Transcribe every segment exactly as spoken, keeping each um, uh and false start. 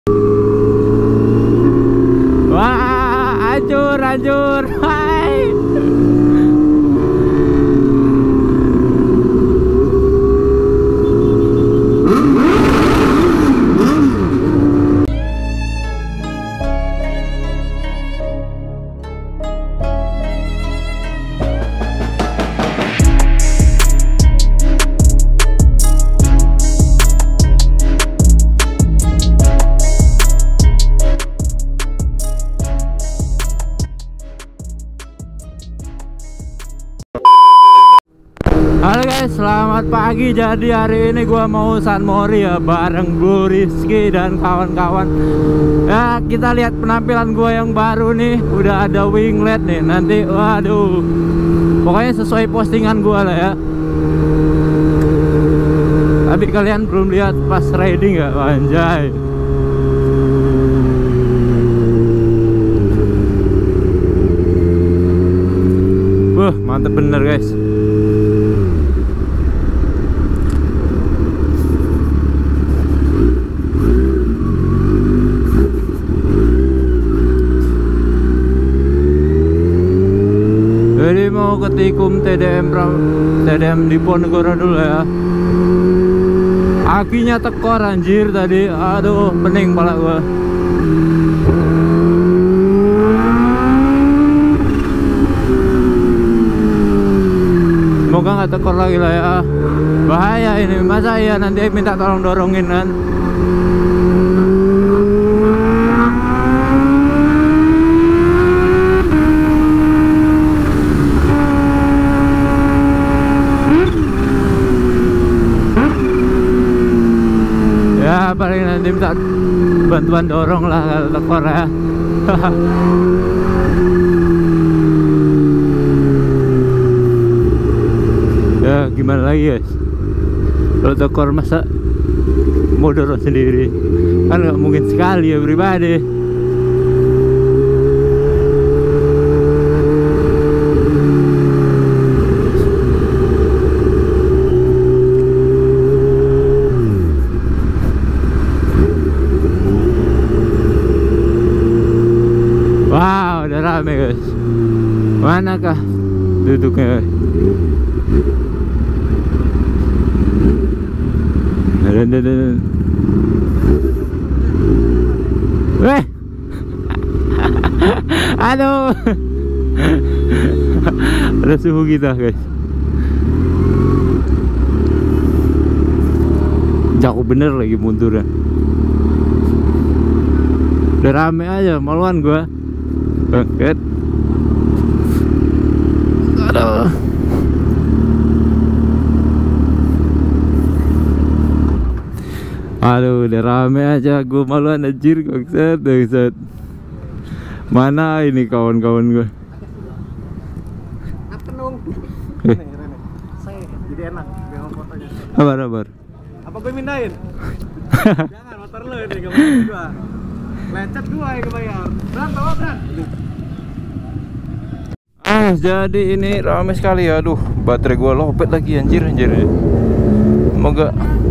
Wah, hancur, hancur. Hai. Halo guys, selamat pagi. Jadi hari ini gua mau San Mori ya, bareng Blue Rizky dan kawan-kawan. Ya, kita lihat penampilan gua yang baru nih. Udah ada winglet nih. Nanti, waduh, pokoknya sesuai postingan gua lah ya. Tapi kalian belum lihat pas riding ya, anjay. Wah, mantep bener guys. Jadi mau ke Tikum T D M T D M di Ponegoro dulu ya. Akinya tekor anjir tadi. Aduh, pening pala gua. Semoga nggak tekor lagi lah ya. Bahaya ini, masa ya nanti minta tolong dorongin kan. Ya paling nanti minta bantuan dorong lah kalau tekor ya. Ya gimana lagi guys, kalau tekor masa mau dorong sendiri kan nggak mungkin sekali ya pribadi. Wow, udah rame guys. Manakah duduknya? Dan dan dan. Weh. Aduh. Ada suhu kita guys. Jauh bener lagi mundurnya. Udah rame aja, maluan gua. Oke. Aduh. Aduh, udah rame aja, gue maluan anjir, bangsat, bangsat. Mana ini kawan-kawan gue? Apenung. Eh. Saya jadi enak biar fotonya. Kabar, kabar. Apa gue mindahin? Jangan, motor lo ini gak bayar gua. Lecet gua yang kebayar. Bran, bawa Bran. Ah, jadi ini rame sekali ya. Aduh, baterai gua lopet lagi anjir, anjir. Semoga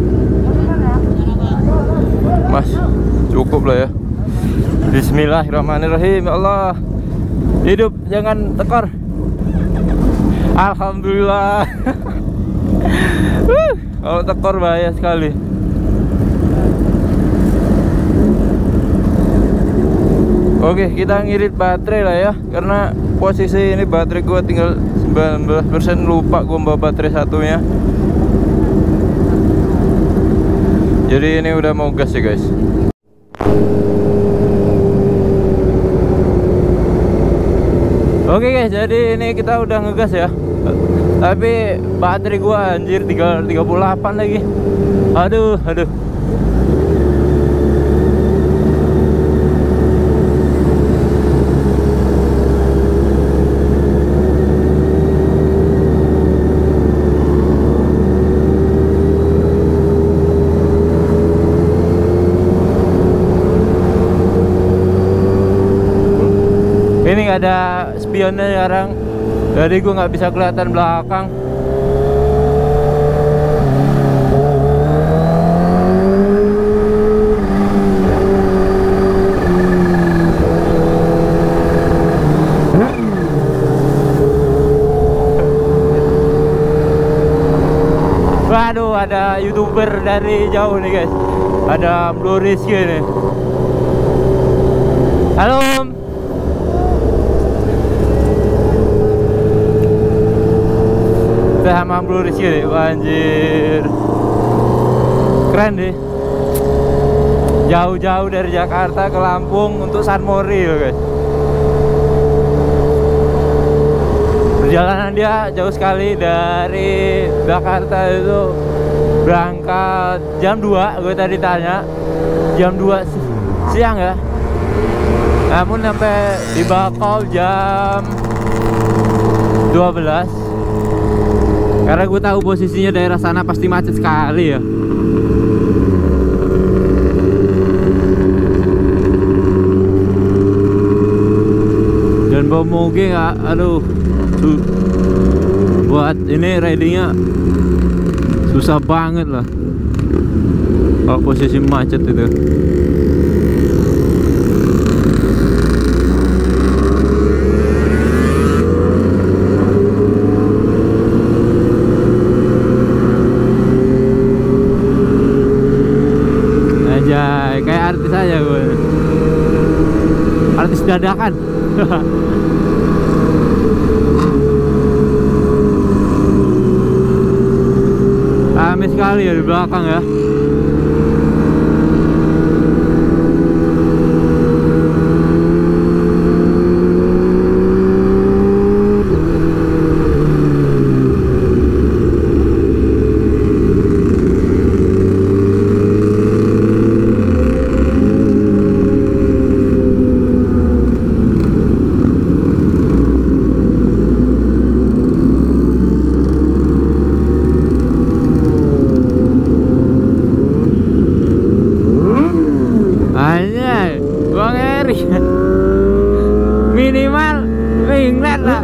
Mas, cukup lah ya. Bismillahirrahmanirrahim. Ya Allah, hidup jangan tekor. Alhamdulillah. Kalau tekor bahaya sekali. Oke, kita ngirit baterai lah ya, karena posisi ini baterai gua tinggal sembilan belas persen. Lupa gua bawa baterai satunya. Jadi ini udah mau gas ya guys. Oke guys, jadi ini kita udah ngegas ya. Tapi baterai gua anjir tinggal tiga puluh delapan lagi. Aduh, aduh. Ini nggak ada spionnya sekarang, jadi gue nggak bisa kelihatan belakang. ada YouTuber dari jauh nih guys. Ada Blue Rizky nih. Halo Om. Kita sama Blue Rizky nih. Anjir, keren deh. Jauh-jauh dari Jakarta ke Lampung untuk San Mori loh guys. Perjalanan dia jauh sekali. Dari Jakarta itu berangkat jam dua, gue tadi tanya jam dua siang ya. Namun sampai di Bakau jam dua belas. Karena gue tahu posisinya daerah sana pasti macet sekali ya. Dan bawa moge nggak, aduh, tuh, buat ini ridingnya susah banget lah kalau posisi macet itu. Aja kayak artis aja gue, artis dadakan. Rame sekali ya di belakang ya. Minimal ringlet lah.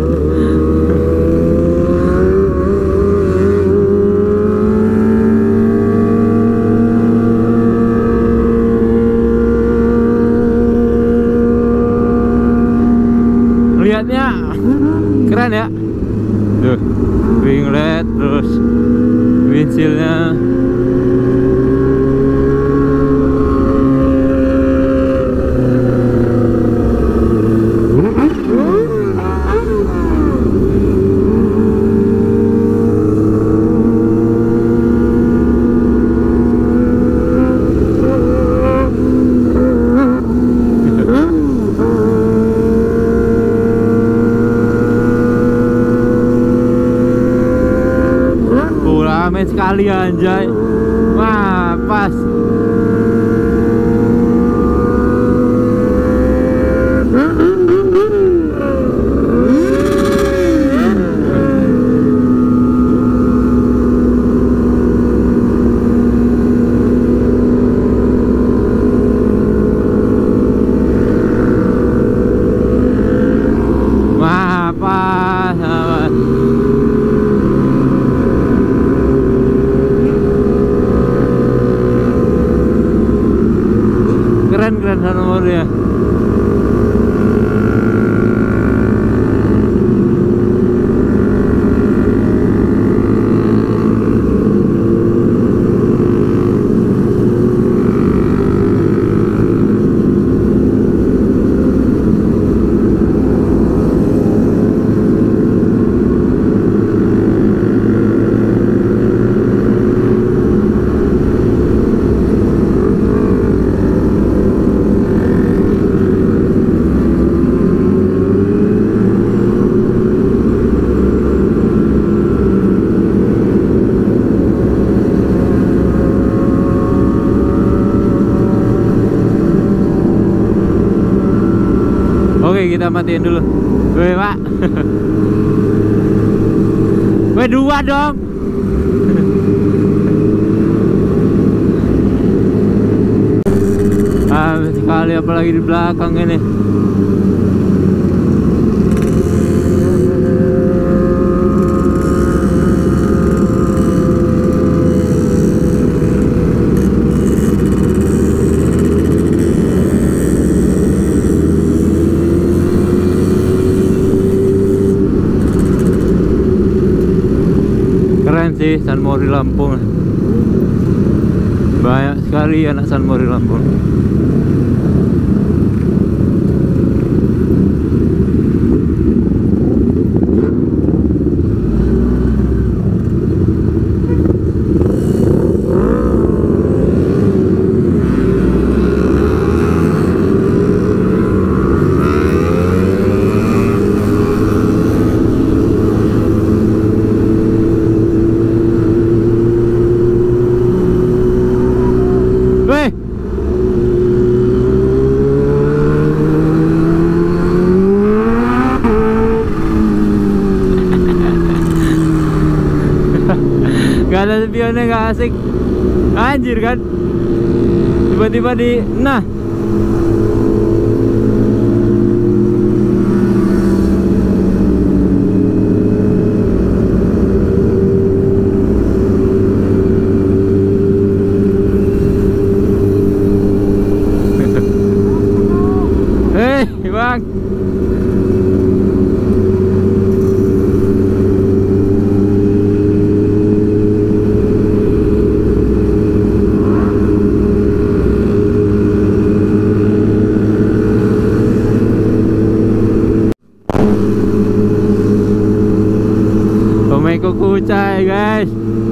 Lihatnya keren ya. Tuh, ringlet terus windshieldnya. Rame sekali anjay. Wah, pas. Wah, pas. Keren-keren nomornya. Oke, kita matiin dulu. Weh, Pak. Weh, dua dong. Ah, sekali apalagi di belakang ini. Keren sih San Mori Lampung. Banyak sekali anak San Mori Lampung. Gak ada spionnya, gak asik. Anjir kan. Tiba-tiba di nah. Hei bang. Kucai guys,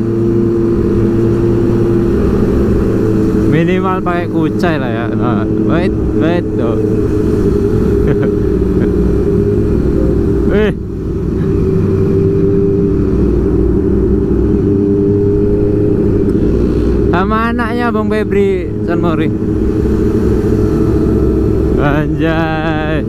minimal pakai kucai lah ya. Nah, wait wait tuh. Eh sama anaknya Bang Febri San Mori. Anjay.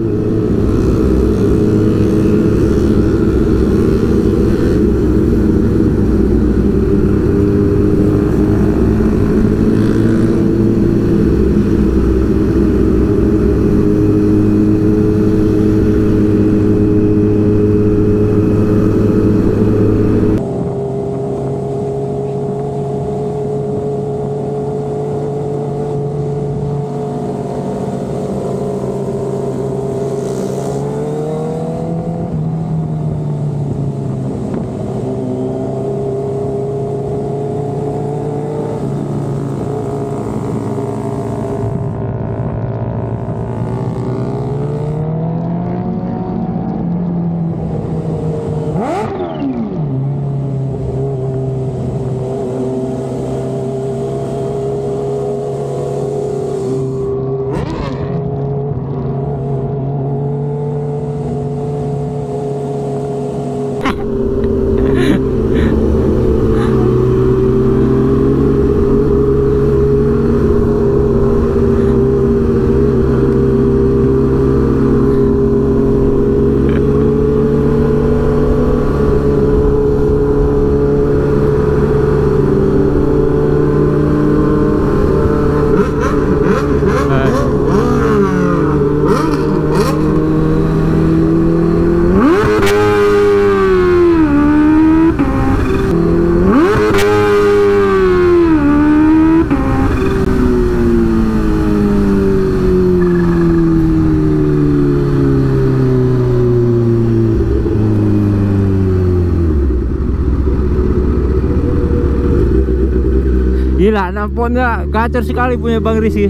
Gila, namponnya gacor sekali punya Bang Rizky.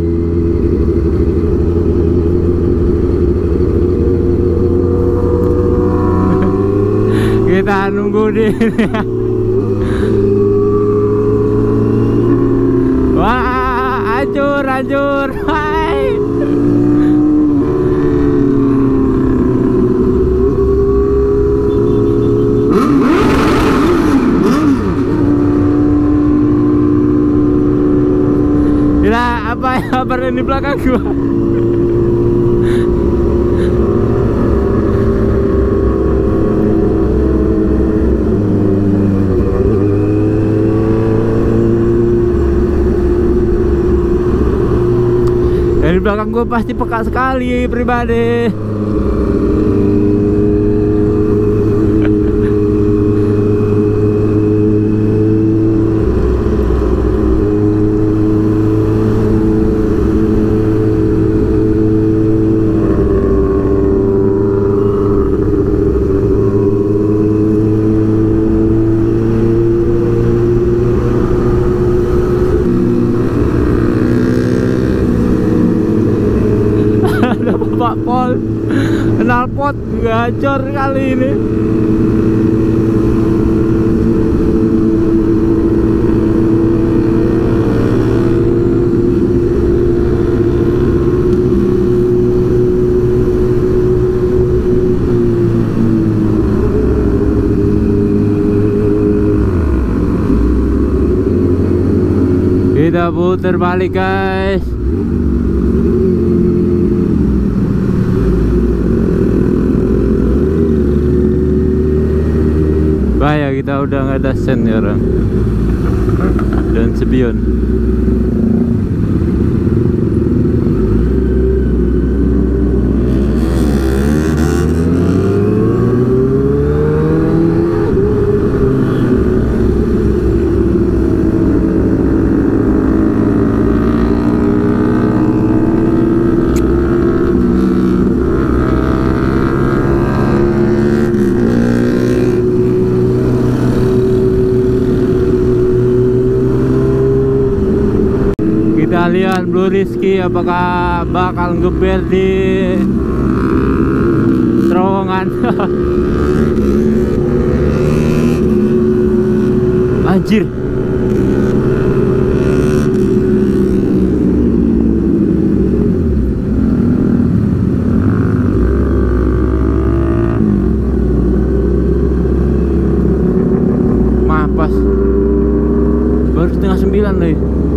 Kita nunggu di wah, hancur, hancur. Hai. Apa ya kabar di belakang gua? Dari belakang gua pasti peka sekali pribadi. bawa pol knalpot gacor kali ini. Kita putar balik guys. Bahaya, kita udah nggak ada sen ya orang. Dan sebion. Kita lihat Blue Rizky apakah bakal ngeber di terowongan. Anjir. Mapas. Baru setengah sembilan nih.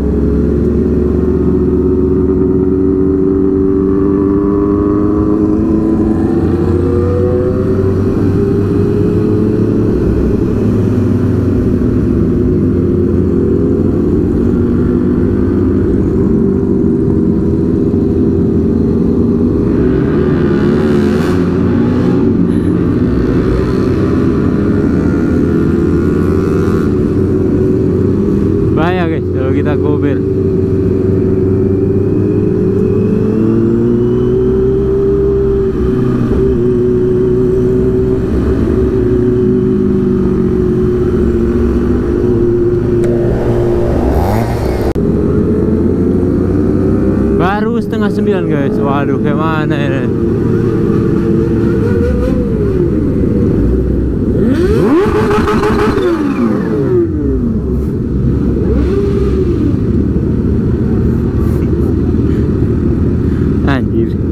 Bahaya guys kalau kita gober. Baru setengah sembilan guys. Waduh, kayak mana ini? Anjir.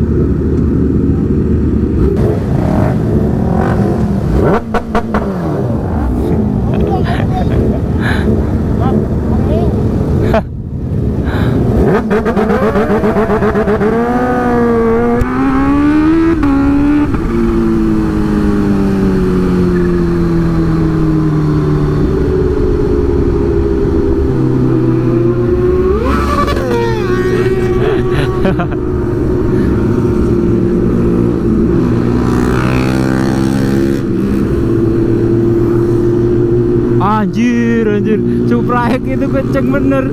Anjir, anjir, Supra X itu kenceng bener.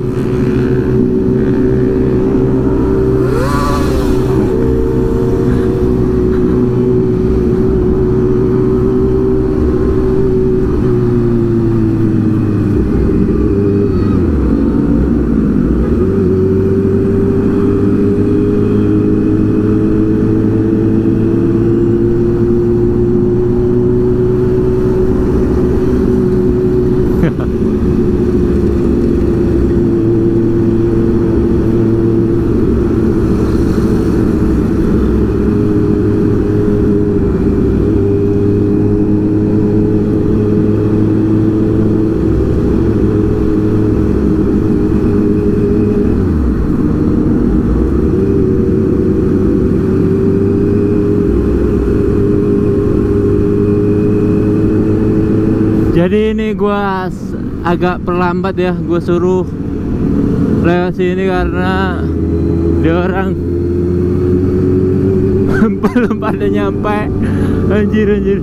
Jadi ini gua agak perlambat ya, gua suruh lewat sini karena dia orang belum pada nyampe. Anjir, anjir.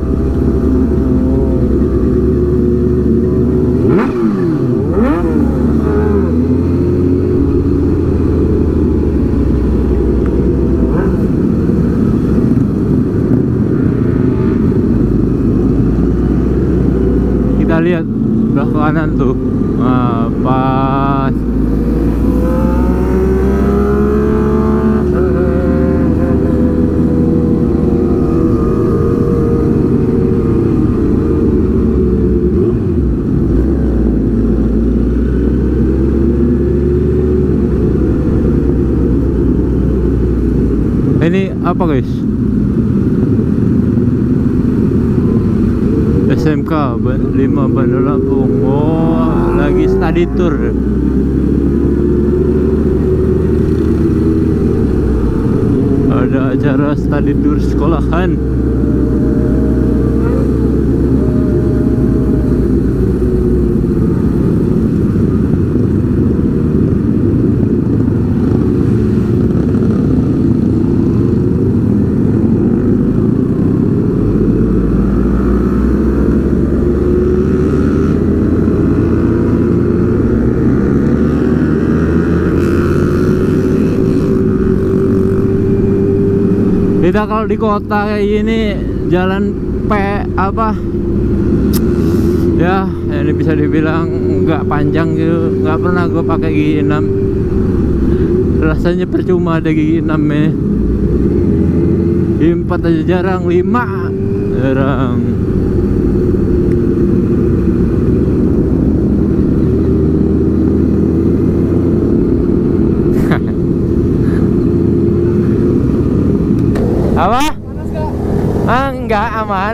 Kita lihat belah kanan tuh, nah, pas Ini apa guys? S M K lima Bandar Lampung. Oh, lagi study tour. Ada acara study tour sekolahan. Kita kalau di kota kayak gini jalan P apa ya, ini bisa dibilang nggak panjang gitu, nggak pernah gue pakai gigi enam. Rasanya percuma ada gigi enam ya. Empat aja jarang, lima jarang. Apa? Panas gak? Ah, enggak, aman.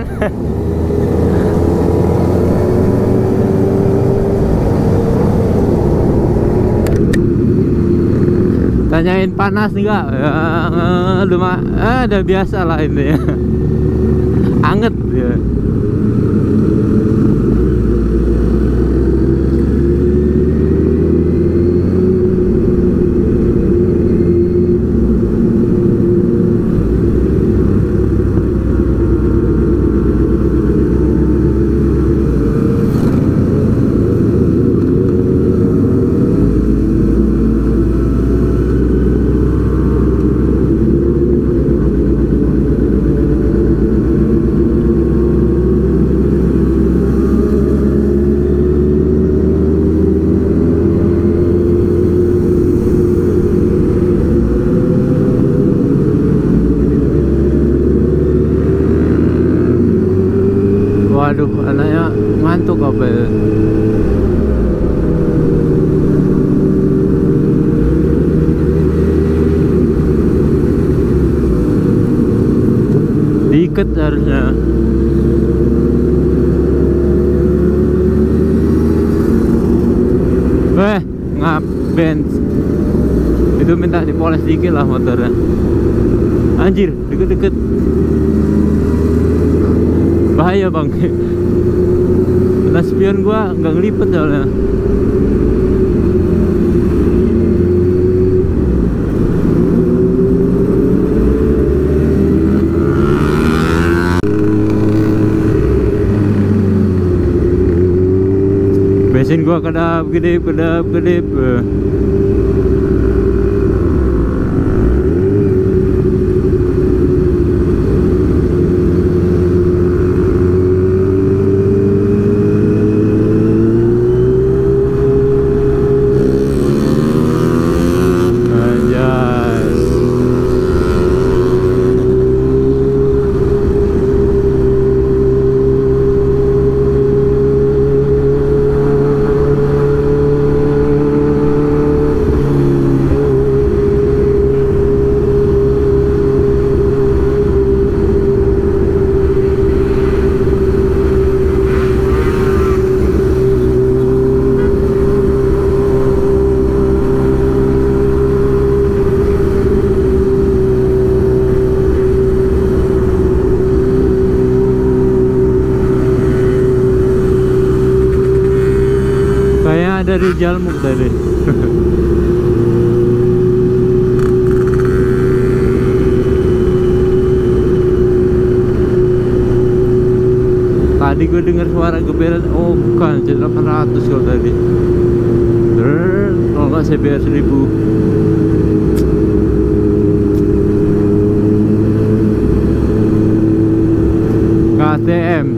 Tanyain panas enggak? Ya, lumah, ah, udah biasa lah ini ya. Anget ya. Waduh, anaknya ngantuk apa ya? Diikat harusnya. Eh, ngap benz. Itu minta dipoles dikit lah motornya. Anjir, deket-deket. Bahaya bang. Kena spion gua nggak ngelipet soalnya. Bensin gua kedap kedip kedap kedip. Dari Jalmuk tadi. Tadi gue dengar suara geberan. Oh bukan, delapan ratus kalau tadi. Terus kalau nggak C B R seribu. K T M.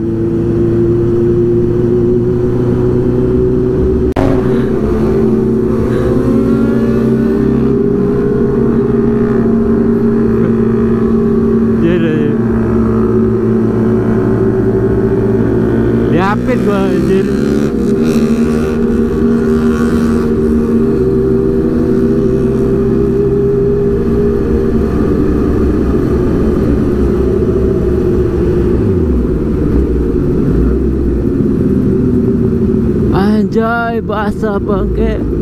Diapin gua anjir. basah bangke.